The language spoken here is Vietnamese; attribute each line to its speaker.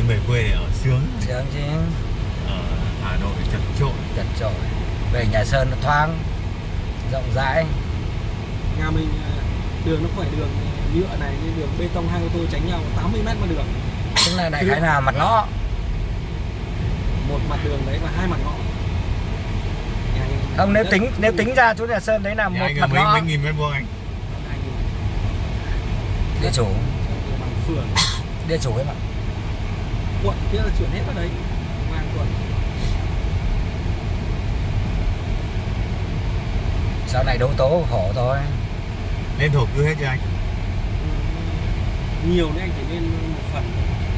Speaker 1: nên về quê để ở sướng.
Speaker 2: Sướng chứ.
Speaker 1: Ở Hà Nội chật chội.
Speaker 2: Chật chội. Về nhà Sơn nó thoáng, rộng rãi.
Speaker 3: Nhà mình đường nó không phải đường nhựa này, như đường bê tông hai ô tô tránh nhau 80 m một đường.
Speaker 2: Tức là đại khái là mặt ngõ.
Speaker 3: Một mặt đường đấy và hai mặt ngõ.
Speaker 2: Không, nếu tính ra chỗ nhà Sơn đấy là một mặt ngõ.
Speaker 1: Mấy nghìn mét vuông anh?
Speaker 2: Địa chủ.
Speaker 3: Bằng phường.
Speaker 2: Địa chủ ấy mà.
Speaker 3: Quận kia là chuyển hết vào đấy. Mang quận.
Speaker 2: Sau này đấu tố khổ thôi.
Speaker 1: Lên thổ cư hết cho anh.
Speaker 3: Nhiều nên anh chỉ lên một phần.